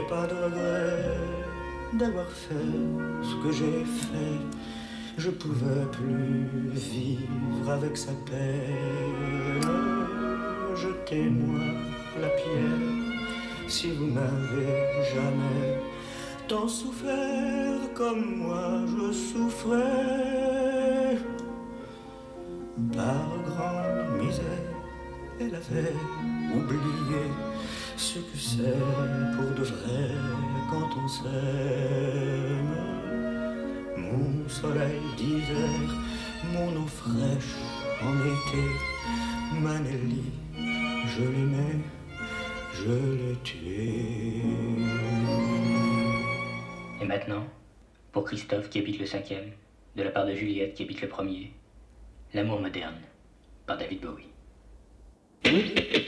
pas de regret d'avoir fait ce que j'ai fait. Je pouvais plus vivre avec sa peine. Jetez-moi la pierre si vous n'avez jamais tant souffert comme moi je souffrais. Par grande misère, elle avait oublié ce que c'est pour de vrai quand on s'aime. Mon soleil d'hiver, mon eau fraîche en été, Manelli, je l'aimais, je l'ai tué. Et maintenant, pour Christophe qui habite le 5e, de la part de Juliette qui habite le 1er, L'amour moderne, par David Bowie.